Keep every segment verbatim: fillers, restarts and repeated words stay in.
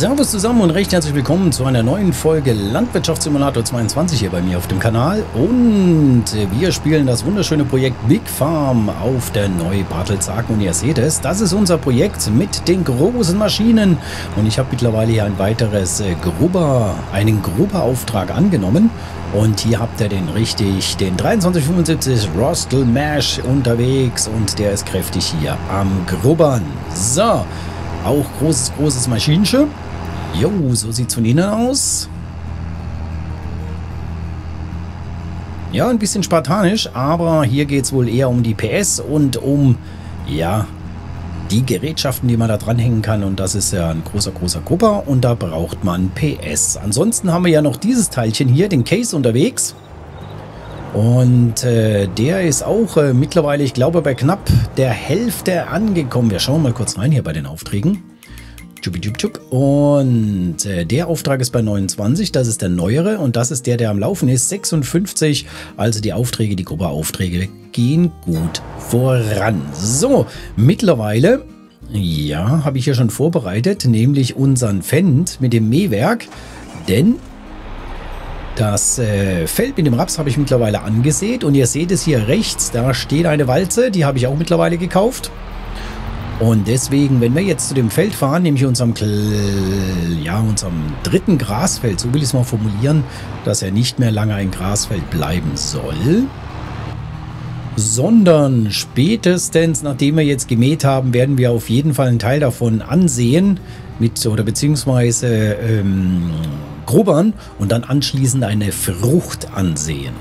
Servus zusammen und recht herzlich willkommen zu einer neuen Folge Landwirtschaftssimulator zweiundzwanzig hier bei mir auf dem Kanal. Und wir spielen das wunderschöne Projekt Big Farm auf der Neu-Bartelshagen. Und ihr seht es, das ist unser Projekt mit den großen Maschinen. Und ich habe mittlerweile hier ein weiteres Grubber, einen Grubberauftrag angenommen. Und hier habt ihr den richtig, den dreiundzwanzig fünfundsiebzig Rostel Mash unterwegs. Und der ist kräftig hier am Grubbern. So. Auch großes, großes Maschinchen. Jo, so sieht es von innen aus. Ja, ein bisschen spartanisch, aber hier geht es wohl eher um die P S und um, ja, die Gerätschaften, die man da dranhängen kann. Und das ist ja ein großer, großer Grubber und da braucht man P S. Ansonsten haben wir ja noch dieses Teilchen hier, den Case unterwegs. Und äh, der ist auch äh, mittlerweile, ich glaube, bei knapp der Hälfte angekommen. Wir schauen mal kurz rein hier bei den Aufträgen. Und äh, der Auftrag ist bei neunundzwanzig, das ist der neuere und das ist der, der am Laufen ist, sechsundfünfzig. Also die Aufträge, die Grupperaufträge gehen gut voran. So, mittlerweile, ja, habe ich hier schon vorbereitet, nämlich unseren Fendt mit dem Mähwerk, denn das äh, Feld mit dem Raps habe ich mittlerweile angesät und ihr seht es hier rechts, da steht eine Walze, die habe ich auch mittlerweile gekauft. Und deswegen, wenn wir jetzt zu dem Feld fahren, nämlich unserem, ja, unserem dritten Grasfeld, so will ich es mal formulieren, dass er nicht mehr lange ein Grasfeld bleiben soll, sondern spätestens, nachdem wir jetzt gemäht haben, werden wir auf jeden Fall einen Teil davon ansehen, mit oder beziehungsweise ähm, grubbern und dann anschließend eine Frucht ansehen.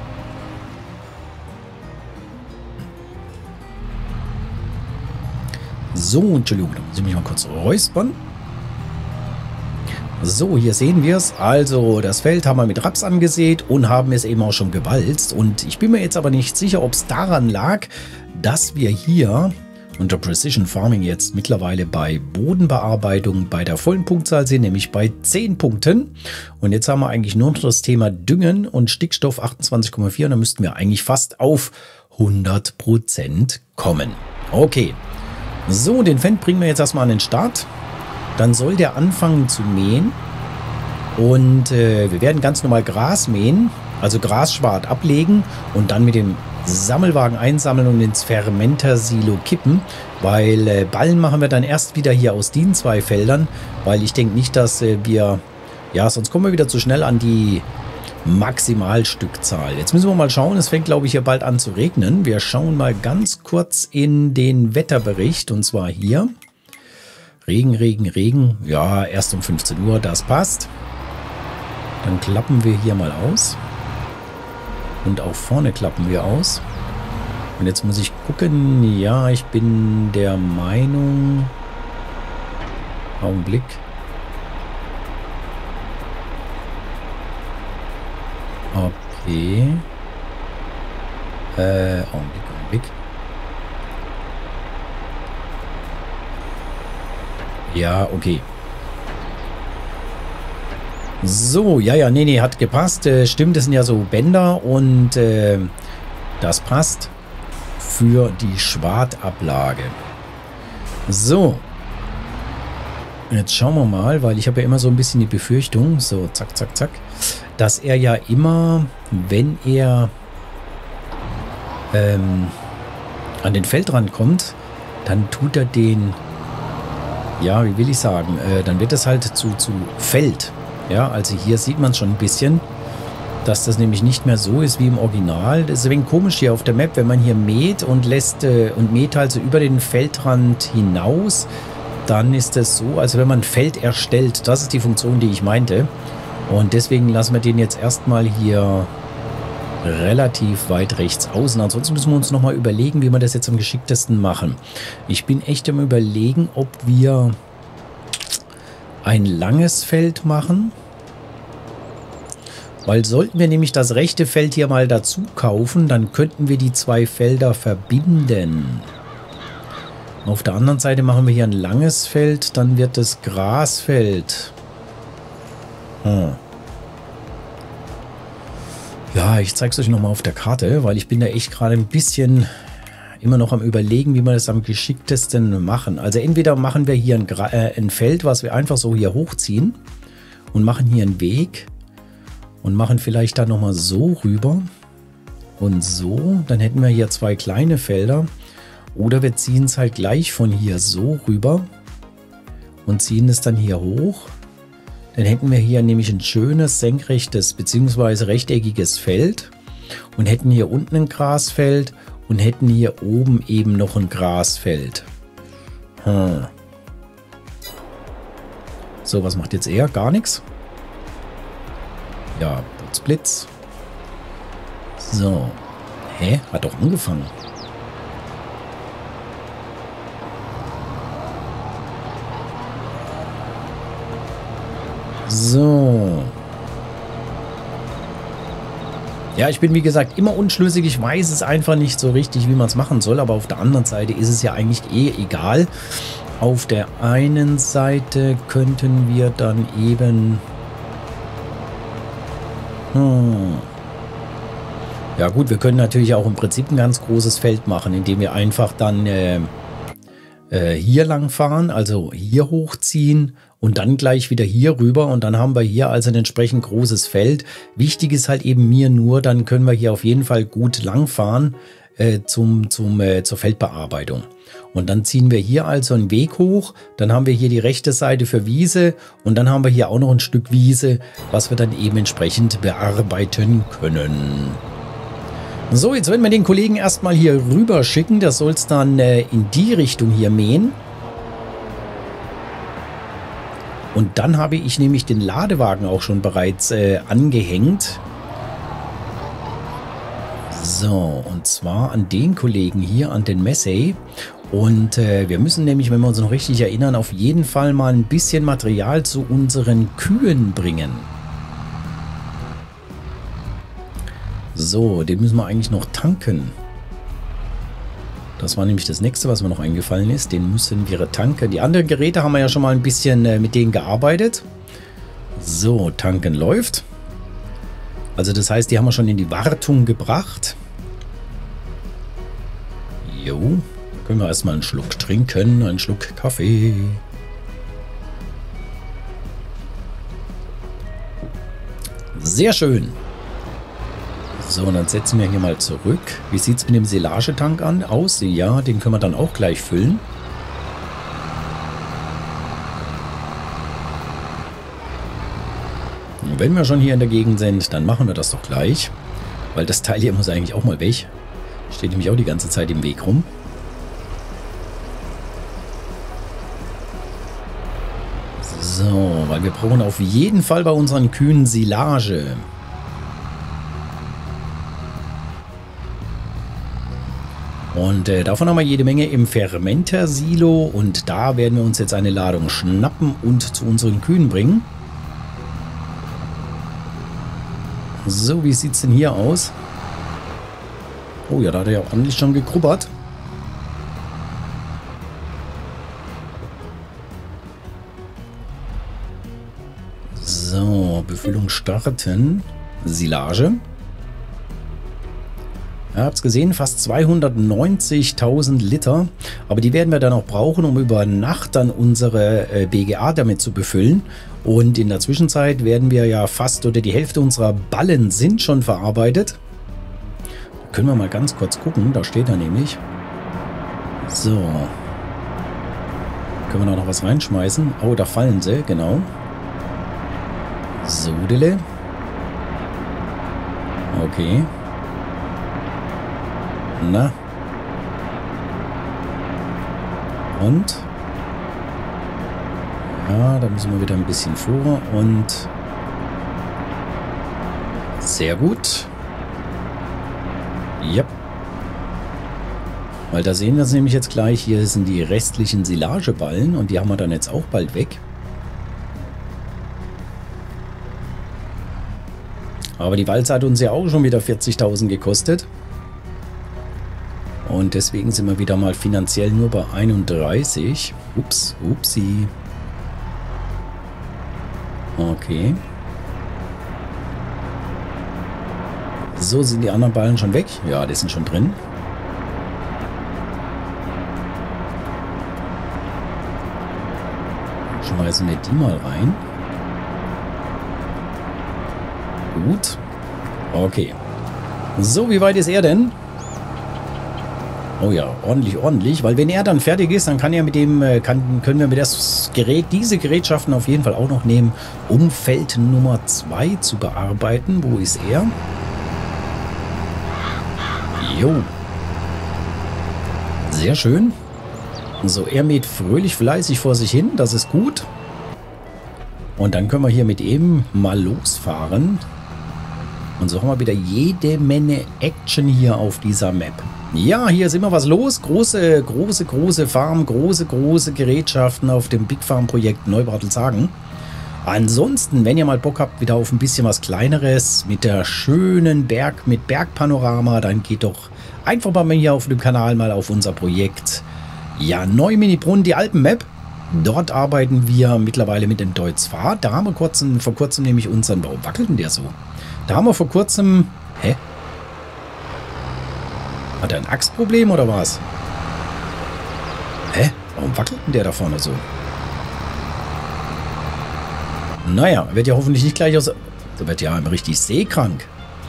So, Entschuldigung, da muss ich mich mal kurz räuspern. So, hier sehen wir es. Also, das Feld haben wir mit Raps angesät und haben es eben auch schon gewalzt. Und ich bin mir jetzt aber nicht sicher, ob es daran lag, dass wir hier unter Precision Farming jetzt mittlerweile bei Bodenbearbeitung bei der vollen Punktzahl sind, nämlich bei zehn Punkten. Und jetzt haben wir eigentlich nur noch das Thema Düngen und Stickstoff achtundzwanzig Komma vier. Und da müssten wir eigentlich fast auf hundert Prozent kommen. Okay. So, den Fendt bringen wir jetzt erstmal an den Start. Dann soll der anfangen zu mähen. Und äh, wir werden ganz normal Gras mähen, also Grasschwart ablegen und dann mit dem Sammelwagen einsammeln und ins Fermentersilo kippen, weil äh, Ballen machen wir dann erst wieder hier aus den zwei Feldern, weil ich denke nicht, dass äh, wir, ja, sonst kommen wir wieder zu schnell an die Maximalstückzahl. Jetzt müssen wir mal schauen, es fängt, glaube ich, hier bald an zu regnen. Wir schauen mal ganz kurz in den Wetterbericht und zwar hier. Regen, Regen, Regen, ja, erst um fünfzehn Uhr, das passt. Dann klappen wir hier mal aus. Und auch vorne klappen wir aus. Und jetzt muss ich gucken. Ja, ich bin der Meinung... Augenblick. Okay. Äh, Augenblick, Augenblick. Ja, okay. So, ja, ja, nee, nee, hat gepasst. Äh, stimmt, das sind ja so Bänder und äh, das passt für die Schwartablage. So. Jetzt schauen wir mal, weil ich habe ja immer so ein bisschen die Befürchtung, so zack, zack, zack, dass er ja immer, wenn er ähm, an den Feldrand kommt, dann tut er den, ja, wie will ich sagen, äh, dann wird es halt zu, zu Feld. Ja, also hier sieht man schon ein bisschen, dass das nämlich nicht mehr so ist wie im Original. Das ist ein wenig komisch hier auf der Map, wenn man hier mäht und lässt äh, und mäht also über den Feldrand hinaus, dann ist es so, also wenn man ein Feld erstellt, das ist die Funktion, die ich meinte. Und deswegen lassen wir den jetzt erstmal hier relativ weit rechts außen. Ansonsten müssen wir uns nochmal überlegen, wie wir das jetzt am geschicktesten machen. Ich bin echt am Überlegen, ob wir ein langes Feld machen. Weil sollten wir nämlich das rechte Feld hier mal dazu kaufen, dann könnten wir die zwei Felder verbinden. Auf der anderen Seite machen wir hier ein langes Feld, dann wird das Grasfeld. Hm. Ja, ich zeige es euch nochmal auf der Karte, weil ich bin da echt gerade ein bisschen immer noch am Überlegen, wie wir das am geschicktesten machen. Also entweder machen wir hier ein, äh, ein Feld, was wir einfach so hier hochziehen und machen hier einen Weg und machen vielleicht dann nochmal so rüber und so. Dann hätten wir hier zwei kleine Felder. Oder wir ziehen es halt gleich von hier so rüber und ziehen es dann hier hoch. Dann hätten wir hier nämlich ein schönes senkrechtes bzw. rechteckiges Feld und hätten hier unten ein Grasfeld und hätten hier oben eben noch ein Grasfeld. Hm. So, was macht jetzt er? Gar nichts. Ja, Blitz, Blitz. So. Hä? Hat doch angefangen. So. Ja, ich bin wie gesagt immer unschlüssig. Ich weiß es einfach nicht so richtig, wie man es machen soll. Aber auf der anderen Seite ist es ja eigentlich eh egal. Auf der einen Seite könnten wir dann eben... Hm. Ja gut, wir können natürlich auch im Prinzip ein ganz großes Feld machen, indem wir einfach dann äh, äh, hier lang fahren, also hier hochziehen und dann gleich wieder hier rüber und dann haben wir hier also ein entsprechend großes Feld. Wichtig ist halt eben mir nur, dann können wir hier auf jeden Fall gut lang fahren äh, zum, zum, äh, zur Feldbearbeitung. Und dann ziehen wir hier also einen Weg hoch, dann haben wir hier die rechte Seite für Wiese und dann haben wir hier auch noch ein Stück Wiese, was wir dann eben entsprechend bearbeiten können. So, jetzt werden wir den Kollegen erstmal hier rüber schicken. Der soll es dann äh, in die Richtung hier mähen. Und dann habe ich nämlich den Ladewagen auch schon bereits äh, angehängt. So, und zwar an den Kollegen hier, an den Massey. Und äh, wir müssen nämlich, wenn wir uns noch richtig erinnern, auf jeden Fall mal ein bisschen Material zu unseren Kühen bringen. So, den müssen wir eigentlich noch tanken. Das war nämlich das nächste, was mir noch eingefallen ist. Den müssen wir tanken. Die anderen Geräte haben wir ja schon mal ein bisschen äh, mit denen gearbeitet. So, tanken läuft. Also das heißt, die haben wir schon in die Wartung gebracht. Jo, da können wir erstmal einen Schluck trinken. Einen Schluck Kaffee. Sehr schön. So, und dann setzen wir hier mal zurück. Wie sieht es mit dem Silagetank an aus? Ja, den können wir dann auch gleich füllen. Und wenn wir schon hier in der Gegend sind, dann machen wir das doch gleich. Weil das Teil hier muss eigentlich auch mal weg. Steht nämlich auch die ganze Zeit im Weg rum. So, weil wir brauchen auf jeden Fall bei unseren Kühen Silage. Und äh, davon haben wir jede Menge im Fermenter-Silo und da werden wir uns jetzt eine Ladung schnappen und zu unseren Kühen bringen. So, wie sieht es denn hier aus? Oh ja, da hat er ja auch ordentlich schon gegrubbert. So, Befüllung starten. Silage. Ihr habt es gesehen, fast zweihundertneunzigtausend Liter. Aber die werden wir dann auch brauchen, um über Nacht dann unsere äh, B G A damit zu befüllen. Und in der Zwischenzeit werden wir ja fast, oder die Hälfte unserer Ballen sind schon verarbeitet. Da können wir mal ganz kurz gucken, da steht er nämlich. So. Können wir da noch was reinschmeißen? Oh, da fallen sie, genau. Sodele. Okay. Na. Und? Ja, da müssen wir wieder ein bisschen vor und sehr gut. Ja. Weil da sehen wir es nämlich jetzt gleich. Hier sind die restlichen Silageballen und die haben wir dann jetzt auch bald weg. Aber die Walze hat uns ja auch schon wieder vierzigtausend gekostet. Und deswegen sind wir wieder mal finanziell nur bei einunddreißig. Ups, upsi. Okay. So, sind die anderen Ballen schon weg? Ja, die sind schon drin. schmeißen wir die mal rein. Gut. Okay. So, wie weit ist er denn? Oh ja, ordentlich, ordentlich. Weil wenn er dann fertig ist, dann kann er mit dem, kann, können wir mit das Gerät, diese Gerätschaften auf jeden Fall auch noch nehmen, um Feld Nummer zwei zu bearbeiten. Wo ist er? Jo. Sehr schön. So, er mäht fröhlich fleißig vor sich hin. Das ist gut. Und dann können wir hier mit ihm mal losfahren. Und so haben wir wieder jede Menge Action hier auf dieser Map. Ja, hier ist immer was los. Große, große, große Farm, große, große Gerätschaften auf dem Big Farm Projekt Neubartelshagen. Ansonsten, wenn ihr mal Bock habt, wieder auf ein bisschen was Kleineres mit der schönen Berg, mit Bergpanorama, dann geht doch einfach mal hier auf dem Kanal mal auf unser Projekt. Ja, Neumini-Brunnen, die Alpen-Map. Dort arbeiten wir mittlerweile mit dem Deutz-Fahr. Da haben wir kurzem, vor kurzem nämlich unseren... Warum wackelt denn der so? Da haben wir vor kurzem... Hä? Hat er ein Achsproblem oder was? Hä? Warum wackelt denn der da vorne so? Naja, wird ja hoffentlich nicht gleich aus... Der wird ja richtig seekrank.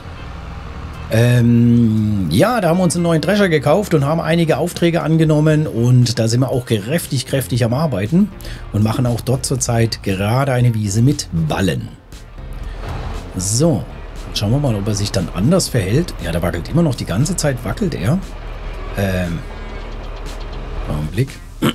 Ähm, ja, da haben wir uns einen neuen Drescher gekauft und haben einige Aufträge angenommen und da sind wir auch kräftig, kräftig am Arbeiten und machen auch dort zurzeit gerade eine Wiese mit Ballen. So, dann schauen wir mal, ob er sich dann anders verhält. Ja, der wackelt immer noch, die ganze Zeit wackelt er. Ähm, Augenblick.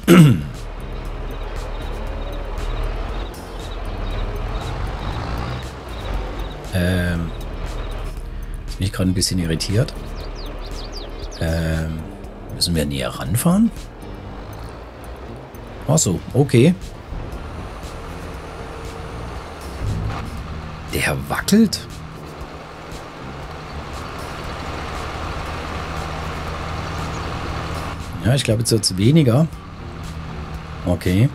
ähm... Bin ich gerade ein bisschen irritiert. Ähm, müssen wir näher ranfahren? Ach so, okay. Der wackelt. Ja, ich glaube, jetzt wird es weniger. Okay.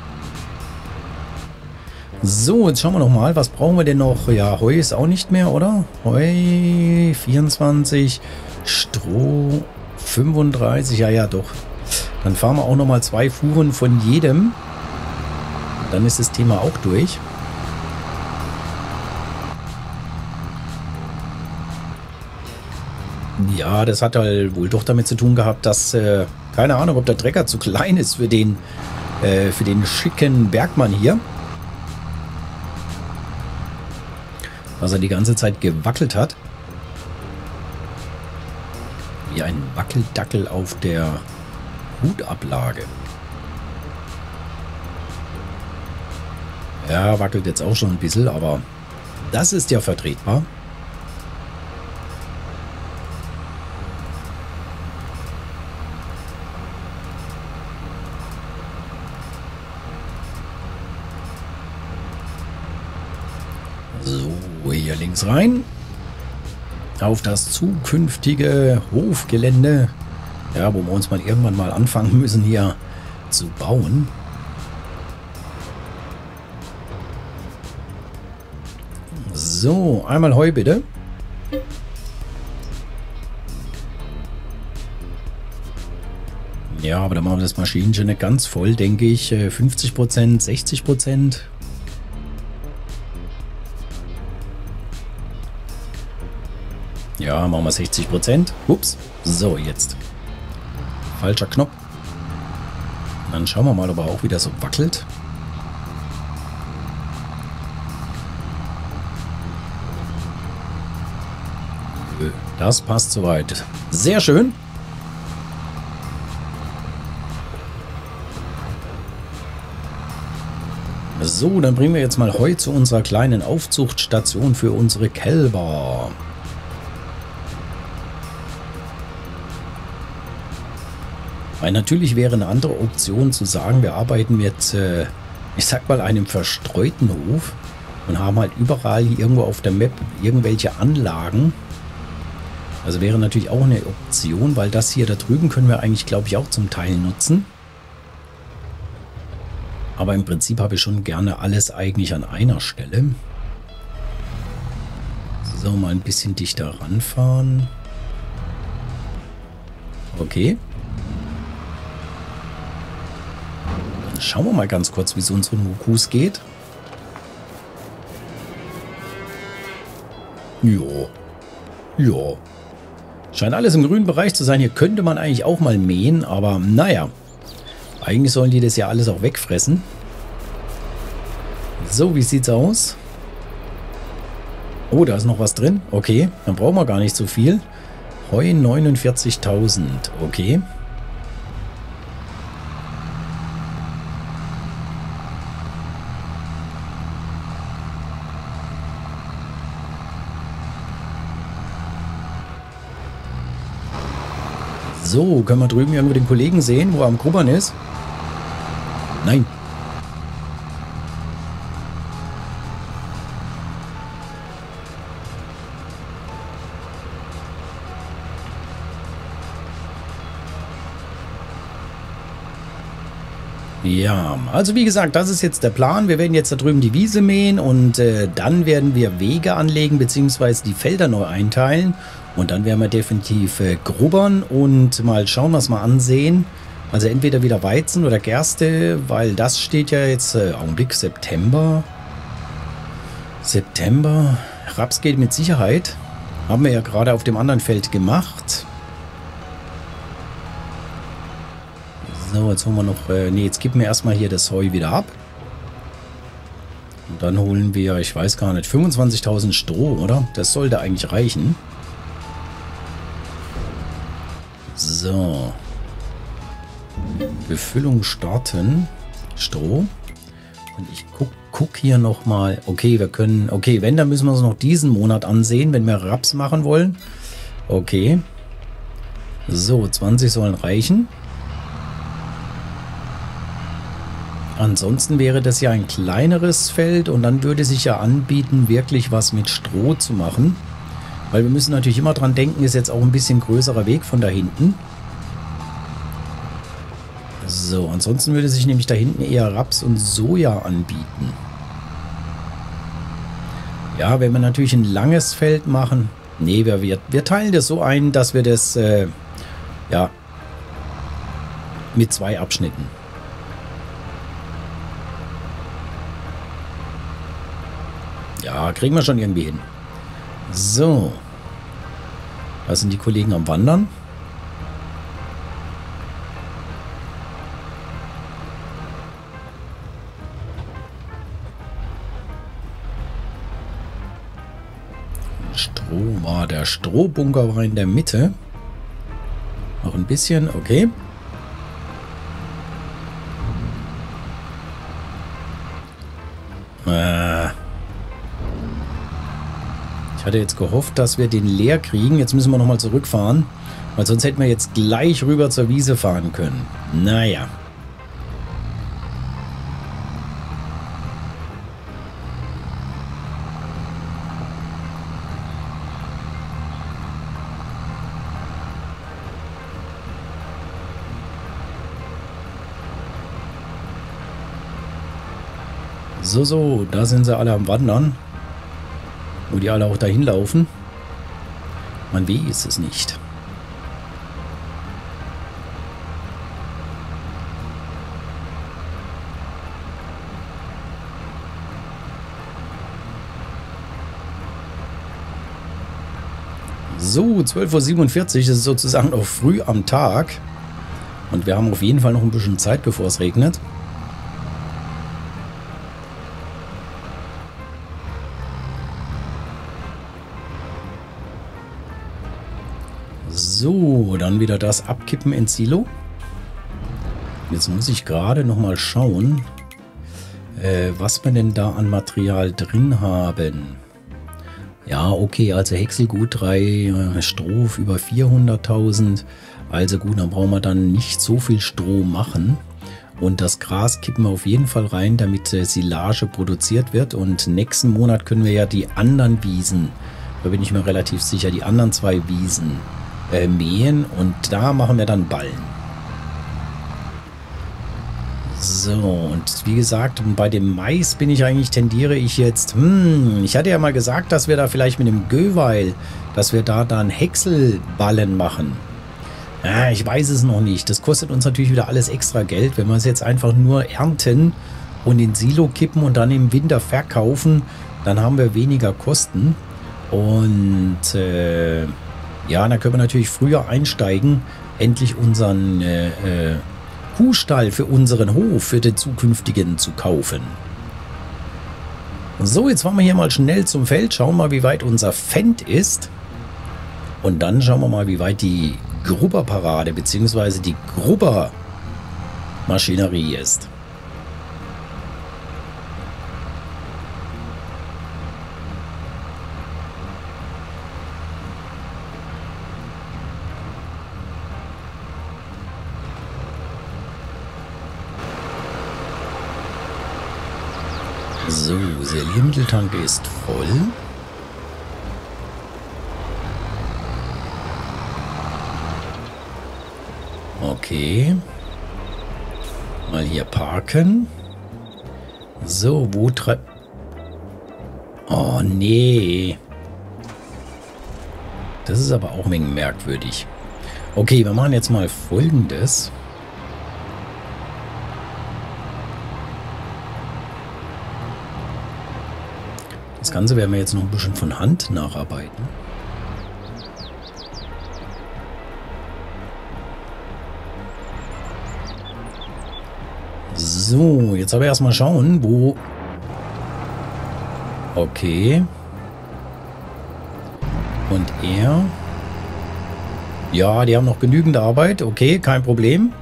So, jetzt schauen wir noch mal, was brauchen wir denn noch? Ja, Heu ist auch nicht mehr, oder? Heu vierundzwanzig, Stroh fünfunddreißig, ja, ja, doch. Dann fahren wir auch noch mal zwei Fuhren von jedem. Dann ist das Thema auch durch. Ja, das hat halt wohl doch damit zu tun gehabt, dass, äh, keine Ahnung, ob der Trecker zu klein ist für den, äh, für den schicken Bergmann hier. Was er die ganze Zeit gewackelt hat. Wie ein Wackeldackel auf der Hutablage. Ja, wackelt jetzt auch schon ein bisschen, aber das ist ja vertretbar. So, hier links rein. Auf das zukünftige Hofgelände. Ja, wo wir uns mal irgendwann mal anfangen müssen, hier zu bauen. So, einmal Heu bitte. Ja, aber dann machen wir das Maschinchen nicht ganz voll, denke ich. fünfzig Prozent, sechzig Prozent. Ja, machen wir sechzig Prozent. Ups. So, jetzt. Falscher Knopf. Dann schauen wir mal, ob er auch wieder so wackelt. Das passt soweit. Sehr schön. So, dann bringen wir jetzt mal Heu zu unserer kleinen Aufzuchtstation für unsere Kälber. Weil natürlich wäre eine andere Option zu sagen, wir arbeiten mit, äh, ich sag mal, einem verstreuten Hof und haben halt überall hier irgendwo auf der Map irgendwelche Anlagen. Also wäre natürlich auch eine Option, weil das hier da drüben können wir eigentlich, glaube ich, auch zum Teil nutzen. Aber im Prinzip habe ich schon gerne alles eigentlich an einer Stelle. So, mal ein bisschen dichter ranfahren. Okay. Schauen wir mal ganz kurz, wie es unseren Mukus geht. Jo. Jo. Scheint alles im grünen Bereich zu sein. Hier könnte man eigentlich auch mal mähen, aber naja. Eigentlich sollen die das ja alles auch wegfressen. So, wie sieht's aus? Oh, da ist noch was drin. Okay, dann brauchen wir gar nicht so viel. Heu neunundvierzigtausend. Okay. So, können wir drüben irgendwo den Kollegen sehen, wo er am Grubbern ist? Nein. Ja, also wie gesagt, das ist jetzt der Plan. Wir werden jetzt da drüben die Wiese mähen und äh, dann werden wir Wege anlegen bzw. die Felder neu einteilen. Und dann werden wir definitiv äh, grubbern und mal schauen, was wir ansehen. Also entweder wieder Weizen oder Gerste, weil das steht ja jetzt, äh, Augenblick, September. September. Raps geht mit Sicherheit. Haben wir ja gerade auf dem anderen Feld gemacht. So, jetzt holen wir noch, äh, nee, jetzt geben wir erstmal hier das Heu wieder ab. Und dann holen wir, ich weiß gar nicht, fünfundzwanzigtausend Stroh, oder? Das sollte eigentlich reichen. So. Befüllung starten. Stroh. Und ich guck, guck hier nochmal. Okay, wir können, okay, wenn, dann müssen wir uns noch diesen Monat ansehen, wenn wir Raps machen wollen. Okay. So, zwanzig sollen reichen. Ansonsten wäre das ja ein kleineres Feld und dann würde sich ja anbieten, wirklich was mit Stroh zu machen. Weil wir müssen natürlich immer dran denken, ist jetzt auch ein bisschen größerer Weg von da hinten. So, ansonsten würde sich nämlich da hinten eher Raps und Soja anbieten. Ja, wenn wir natürlich ein langes Feld machen. Nee, wir, wir, wir teilen das so ein, dass wir das, äh, ja, mit zwei Abschnitten. Ja, kriegen wir schon irgendwie hin. So. Da sind die Kollegen am Wandern. Stroh war der Strohbunker war in der Mitte. Noch ein bisschen, okay. Äh. Ich hatte jetzt gehofft, dass wir den leer kriegen. Jetzt müssen wir nochmal zurückfahren. Weil sonst hätten wir jetzt gleich rüber zur Wiese fahren können. Naja. So, so, da sind sie alle am Wandern. Wo die alle auch dahin laufen. Man weiß es nicht. So, zwölf Uhr siebenundvierzig ist sozusagen noch früh am Tag. Und wir haben auf jeden Fall noch ein bisschen Zeit, bevor es regnet. So, dann wieder das Abkippen ins Silo. Jetzt muss ich gerade noch mal schauen, äh, was wir denn da an Material drin haben. Ja, okay, also Häckselgut drei, äh, Stroh über vierhunderttausend. Also gut, dann brauchen wir dann nicht so viel Stroh machen. Und das Gras kippen wir auf jeden Fall rein, damit äh, Silage produziert wird. Und nächsten Monat können wir ja die anderen Wiesen, da bin ich mir relativ sicher, die anderen zwei Wiesen äh, mähen. Und da machen wir dann Ballen. So, und wie gesagt, bei dem Mais bin ich eigentlich, tendiere ich jetzt, hm, ich hatte ja mal gesagt, dass wir da vielleicht mit dem Göweil, dass wir da dann Häckselballen machen. Ja, ich weiß es noch nicht. Das kostet uns natürlich wieder alles extra Geld. Wenn wir es jetzt einfach nur ernten und in Silo kippen und dann im Winter verkaufen, dann haben wir weniger Kosten. Und äh, ja, dann können wir natürlich früher einsteigen, endlich unseren äh, äh, Kuhstall für unseren Hof, für den zukünftigen zu kaufen. So, jetzt fahren wir hier mal schnell zum Feld, schauen mal, wie weit unser Fendt ist. Und dann schauen wir mal, wie weit die Grubberparade bzw. die Grubbermaschinerie ist. So, Seliermitteltank ist voll. Okay. Mal hier parken. So, wo tre... Oh, nee. Das ist aber auch ein merkwürdig. Okay, wir machen jetzt mal Folgendes. Das Ganze werden wir jetzt noch ein bisschen von Hand nacharbeiten. So, jetzt aber erstmal schauen, wo... Okay. Und er... Ja, die haben noch genügend Arbeit. Okay, kein Problem.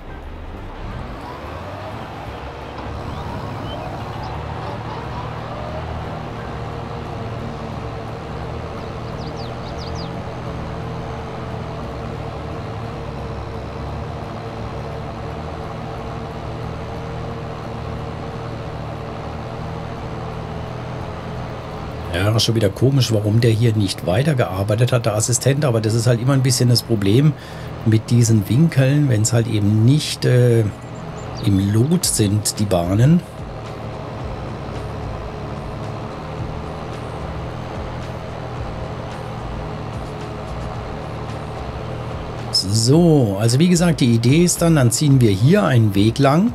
Ja, schon wieder komisch, warum der hier nicht weitergearbeitet hat, der Assistent. Aber das ist halt immer ein bisschen das Problem mit diesen Winkeln, wenn es halt eben nicht äh, im Lot sind, die Bahnen. So, also wie gesagt, die Idee ist dann, dann ziehen wir hier einen Weg lang.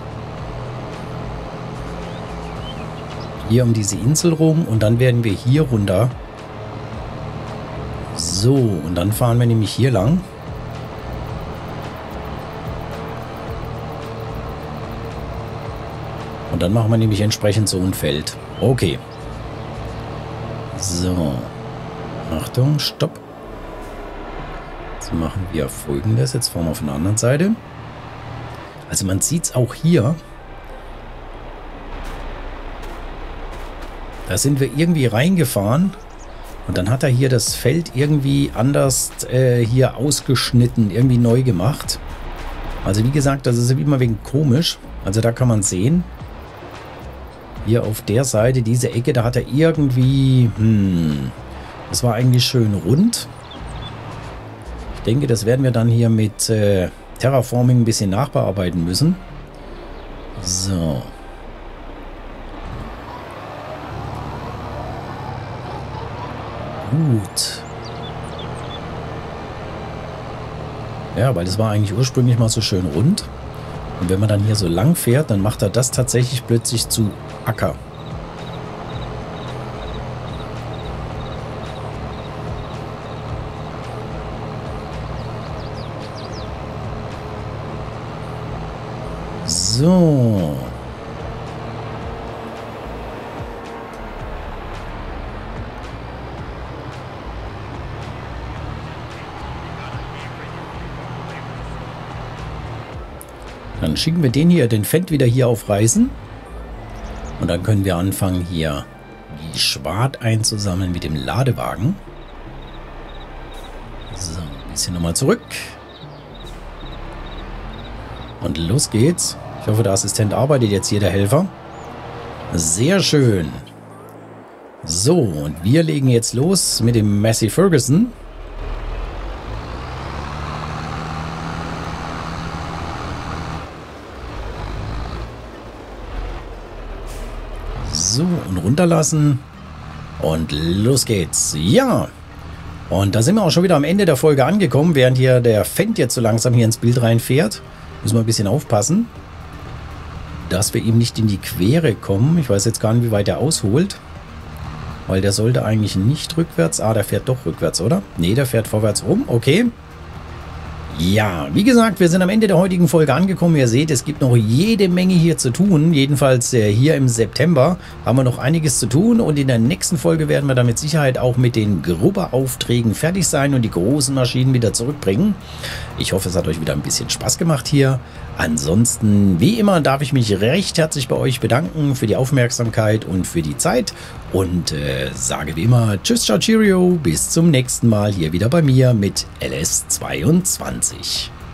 Hier um diese Insel rum und dann werden wir hier runter. So, und dann fahren wir nämlich hier lang. Und dann machen wir nämlich entsprechend so ein Feld. Okay. So. Achtung, stopp. Jetzt machen wir Folgendes. Jetzt fahren wir auf der anderen Seite. Also man sieht es auch hier. Da sind wir irgendwie reingefahren und dann hat er hier das Feld irgendwie anders äh, hier ausgeschnitten, irgendwie neu gemacht. Also wie gesagt, das ist immer wegen komisch. Also da kann man sehen, hier auf der Seite, diese Ecke, da hat er irgendwie, hm, das war eigentlich schön rund. Ich denke, das werden wir dann hier mit äh, Terraforming ein bisschen nachbearbeiten müssen. So. Gut. Ja, weil das war eigentlich ursprünglich mal so schön rund. Und wenn man dann hier so lang fährt, dann macht er das tatsächlich plötzlich zu Acker. So. Dann schicken wir den hier, den Fendt wieder hier auf Reisen. Und dann können wir anfangen, hier die Schwart einzusammeln mit dem Ladewagen. So, ein bisschen nochmal zurück. Und los geht's. Ich hoffe, der Assistent arbeitet jetzt hier, der Helfer. Sehr schön. So, und wir legen jetzt los mit dem Massey Ferguson. So, und runterlassen. Und los geht's. Ja, Und da sind wir auch schon wieder am Ende der Folge angekommen, während hier der Fendt jetzt so langsam hier ins Bild reinfährt. Müssen wir ein bisschen aufpassen, dass wir ihm nicht in die Quere kommen. Ich weiß jetzt gar nicht, wie weit er ausholt. Weil der sollte eigentlich nicht rückwärts. Ah, der fährt doch rückwärts, oder? Nee, der fährt vorwärts rum. Okay. Ja, wie gesagt, wir sind am Ende der heutigen Folge angekommen. Ihr seht, es gibt noch jede Menge hier zu tun. Jedenfalls äh, hier im September haben wir noch einiges zu tun. Und in der nächsten Folge werden wir dann mit Sicherheit auch mit den Grubberaufträgen fertig sein und die großen Maschinen wieder zurückbringen. Ich hoffe, es hat euch wieder ein bisschen Spaß gemacht hier. Ansonsten, wie immer, darf ich mich recht herzlich bei euch bedanken für die Aufmerksamkeit und für die Zeit. Und äh, sage wie immer, tschüss, ciao, cheerio, bis zum nächsten Mal hier wieder bei mir mit L S zweiundzwanzig.